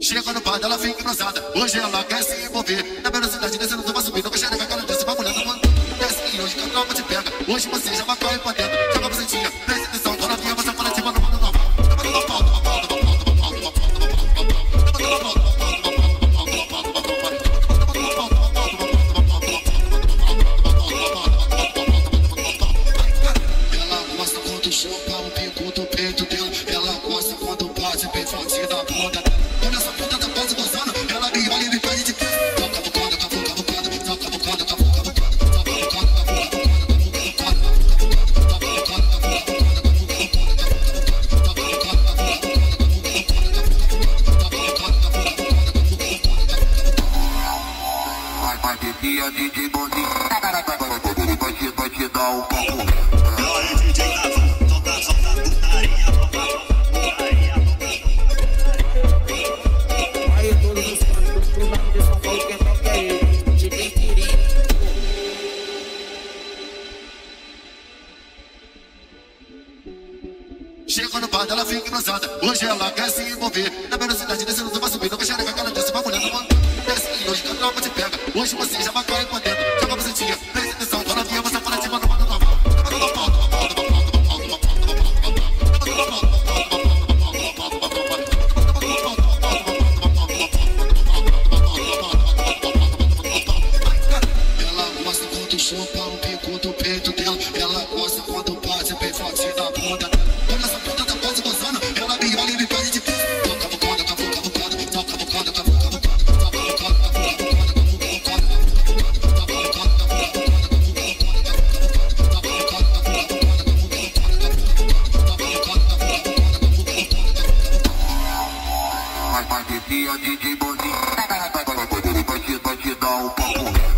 Chega no bar dela, fica engrosada. Hoje ela quer se envolver. Na velocidade descendo, tu vai subindo. Com xereca, cara desse, vai mulher, não desce. E hoje que a tropa te pega. Hoje você já vai cair pra dentro. Joga pra sentinha, presta atenção. Tô na vinha, você fala ativa no mano normal. Ela gosta quando chupa o bico do peito dela. Ela gosta quando bate bem forte na bunda. Olha essa puta da base gozando. Ela me olha e me pede de pé. Toca bocada, toca bocada, toca bocada, toca bocada, vai ter dia de boninho. Vai te dar um pouco. Olha DJ Rafa, toca putaria, putaria. Aí todos os cantos do nome de São Paulo, quem toca é ele, DJ Quirinho. chega no bar dela, fica engrosada. Hoje ela quer se envolver. Na velocidade descendo, tu vai subindo. Com xereca, cara desse, vai mulher, não desce. E hoje que a tropa te pega. Hoje você já vai cair pra dentro. Joga pra sentinha, presta atenção. Tô na vinha, você fala ativa no mano normal. Ela gosta quando chupa o bico do peito dela. Ela gosta quando bate bem forte na bunda. Olha essa puta da base gozando. Ela me olha e me pede de pé. Toca bocada, toca bocada, toca bocada, toca bocada, toca Vai ter dia de boninho. Vai te dar um pouco.